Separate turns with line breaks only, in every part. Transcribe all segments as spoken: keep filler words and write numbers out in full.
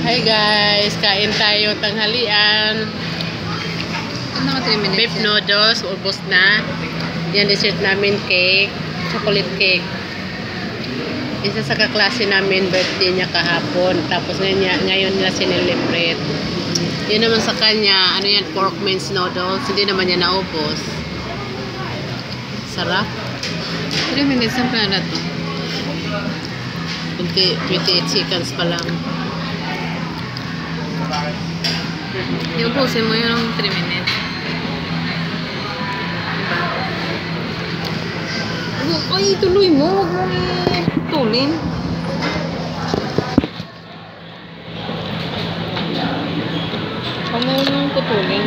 Hi guys, kain tayo tanghalian. Beef noodles, ubos na. Yan dessert namin, cake, chocolate cake. Isa sa kaklase namin, birthday niya kahapon. Tapos ngayon, ngayon nila sinilibrate. Yun naman sa kanya, ano yan, pork mince noodles. Hindi naman niya naubos. Sarap.
three minutes ang plana to.
twenty-eight seconds pa lang.
Iubusin mo yung three minutes. Ay, tuloy mo. Huwag mo tulin. Huwag mo yung putulin.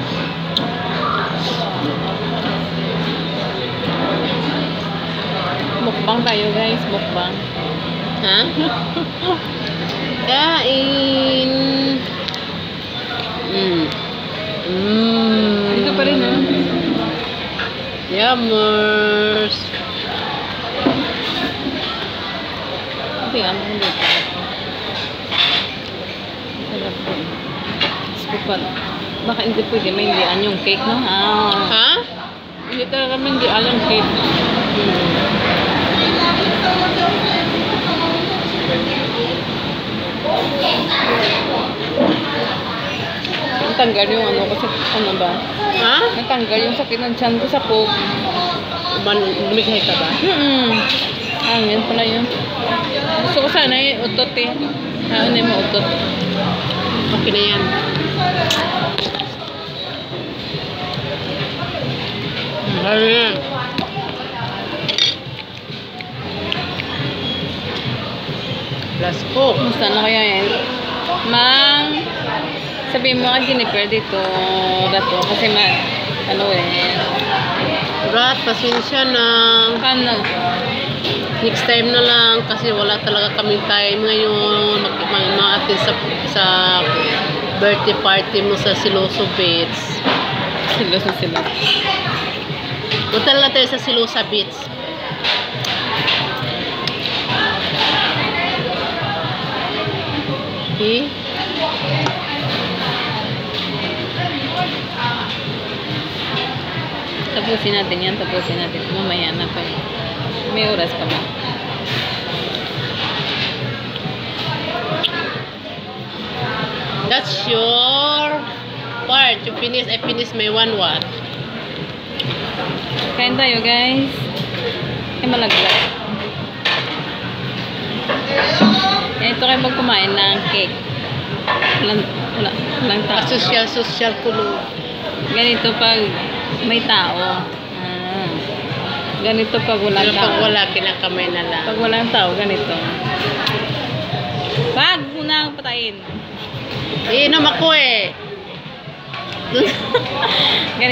Mukbang tayo guys. Mukbang.
Ha? Kain. Mm. Mm.
Dito pa rin, ha?
Yummers.
Hindi, ano hindi pa. Sarap po. Skupan. Baka hindi pwede maindian yung cake, no? Ah.
Ha?
Hindi talaga maindian yung cake. Hmm. Natanggal yung ano ko sa, ano ba?
Ha?
Natanggal yung sakit ng tiyan ko sa coke.
Lumighay ka ba?
Hmm. Hangin pala yun. Gusto ko sana eh, utot eh. Ano na mo utot.
Okay na yan. Ano yan? Plus coke.
Gusto na kaya yan? Mang, sabihin mo ka Jennifer dito, dato, kasi ma, ano eh.
Rat, pasensya na.
Paano?
Next time na lang kasi wala talaga kaming time ngayon. Mag-attend sa, sa birthday party mo sa Siloso Beach.
Siloso sila.
Punta lang tayo sa Silosa Beach. Okay?
Tapusin natin yan, tapusin natin. Mamaya na pa eh. May oras pa ba?
That's your part. You finish, I finish my one what?
Kain tayo guys. Ay malaglag. Eh, ito kayo pag kumain ng cake. Walang, wala, walang tao.
Social, social kulo.
Ganito pag may tao. Ah. Ganito pag walang
Pero
tao.
pag wala, kinakamay na lang.
Pag walang tao, ganito. Wag muna patayin.
Iinom ako eh.